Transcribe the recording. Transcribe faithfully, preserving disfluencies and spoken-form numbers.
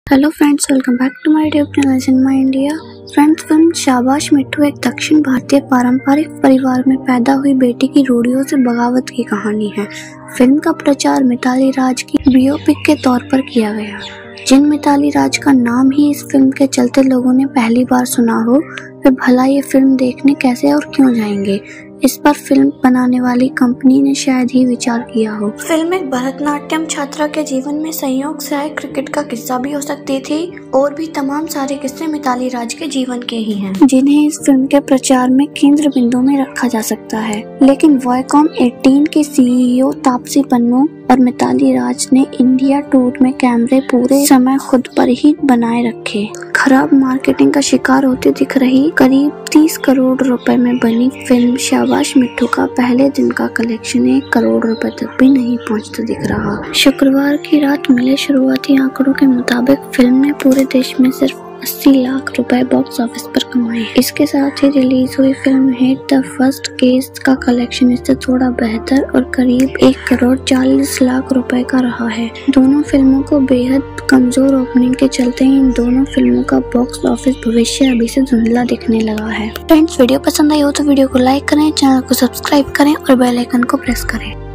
Hello friends, welcome back to my YouTube channel cinema India. Friends, film Shabaash Mithu एक दक्षिण भारतीय पारंपरिक परिवार में पैदा हुई बेटी की रूढ़ियों से बगावत की कहानी है। फिल्म का प्रचार मिताली राज की बायोपिक के तौर पर किया गया। जिन मिताली राज का नाम ही इस फिल्म के चलते लोगों ने पहली बार सुना हो, वे भला ये फिल्म देखने कैसे और क्यों जाएंगे। इस पर फिल्म बनाने वाली कंपनी ने शायद ही विचार किया हो। फिल्म एक भरतनाट्यम छात्रा के जीवन में संयोग से आए क्रिकेट का किस्सा भी हो सकती थी और भी तमाम सारे किस्से मिताली राज के जीवन के ही हैं, जिन्हें इस फिल्म के प्रचार में केंद्र बिंदु में रखा जा सकता है। लेकिन वॉयकॉम अठारह की सीईओ तापसी पन्नू और मिताली राज ने इंडिया टूर में कैमरे पूरे समय खुद पर ही बनाए रखे। खराब मार्केटिंग का शिकार होती दिख रही करीब तीस करोड़ रुपए में बनी फिल्म शाबाश मिट्ठू का पहले दिन का कलेक्शन एक करोड़ रुपए तक भी नहीं पहुंचता दिख रहा। शुक्रवार की रात मिले शुरुआती आंकड़ों के मुताबिक फिल्म ने पूरे देश में सिर्फ अस्सी लाख रुपए बॉक्स ऑफिस पर कमाए। इसके साथ ही रिलीज हुई film hit the first case का कलेक्शन इससे थोड़ा बेहतर और करीब एक करोड़ चालीस लाख रुपए का रहा है। दोनों फिल्मों को बेहद कमजोर ओपनिंग के चलते ही इन दोनों फिल्मों का बॉक्स ऑफिस भविष्य अभी से धुंधला दिखने लगा है। फ्रेंड्स, वीडियो पसंद आई हो तो वीडियो को लाइक करें, चैनल को सब्सक्राइब करें और बेल आइकन को प्रेस करें।